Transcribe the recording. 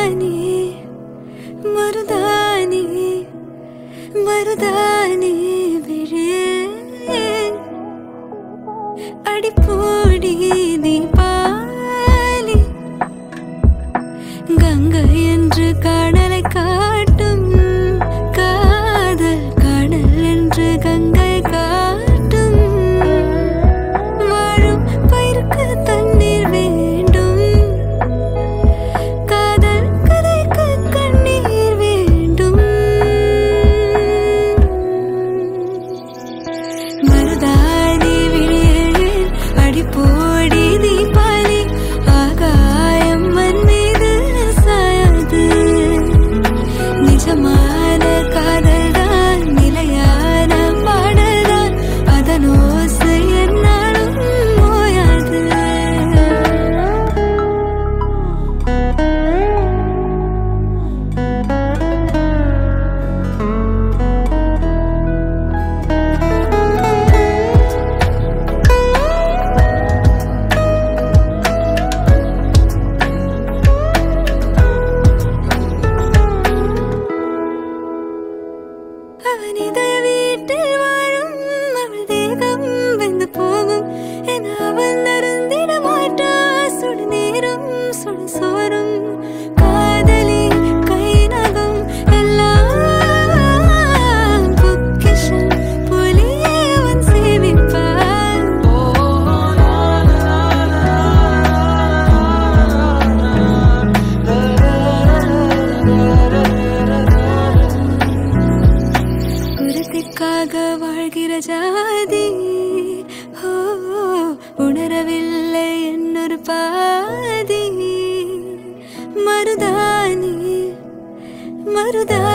மருதானி மருதானி விழியே அடிப்போடி தீபாவளி கங்கை என்று கடலை காட்டும் காதல் கடல் என்று கங்கை காட்டும் வாழும் பயிருக்கு தண்ணீர் வேண்டும் காதல் கதைக்கு கண்ணீர் வேண்டும் மருதானி விழியே அடிப்போடி தீபாவளி ஆகாயம் மண் மீது சாயாது நிஜமான காதல் தான் நிலையான பாடல் தான் அதன் ஓசை என்னாலும் ஓயாது அவன் இதய வீட்டில் வாழும் அவள் தேகம் வெந்து போகும் என அவள் அருந்திட மாட்டா சுடு நேரம் சுடு சோறும் காதலி கை நகம் எல்லாம் பொக்கிஷம் போலியே அவன் சேமிப்பான் குருத்திற்காக வாழ்கிற ஜாதி ஓ உணரவில்லை என்னொரு பாதி மருதானி மருதானி